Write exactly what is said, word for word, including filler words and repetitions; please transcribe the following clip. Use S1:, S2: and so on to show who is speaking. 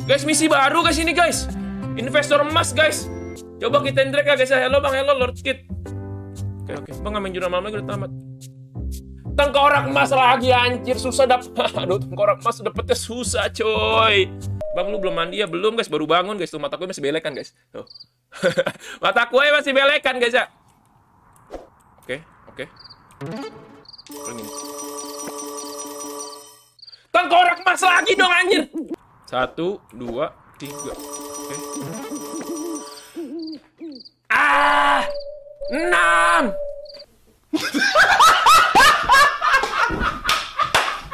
S1: Guys, misi baru guys ini guys. Investor emas guys. Coba kita indrek ya guys ya. Halo bang, halo Lord Kid. Oke oke, bang nggak main jurnal malam lagi udah tamat. Tengkorak emas lagi anjir, susah dap. Aduh, tengkorak emas dapetnya susah coy. Bang lu belum mandi ya? Belum guys, baru bangun guys. Tuh mata gue masih belek kan guys. Tuh. Mata gue masih belek kan guys ya. Oke, oke. Tengkorak emas lagi dong anjir. Satu, dua, tiga. Oke. Ah! Nah!